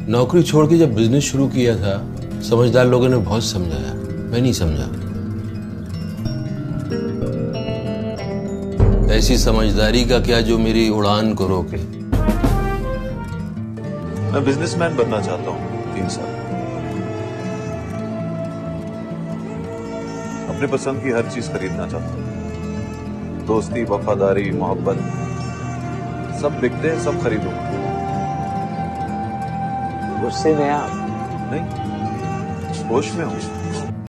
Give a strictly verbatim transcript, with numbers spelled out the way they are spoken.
नौकरी छोड़ के जब बिजनेस शुरू किया था समझदार लोगों ने बहुत समझाया, मैं नहीं समझा। ऐसी समझदारी का क्या जो मेरी उड़ान को रोके। मैं बिजनेसमैन बनना चाहता हूँ। तीन साल अपने पसंद की हर चीज खरीदना चाहता हूँ। दोस्ती, वफादारी, मोहब्बत सब बिकते हैं, सब खरीदूंगा। गुस्से में आप? नहीं, होश में हूँ।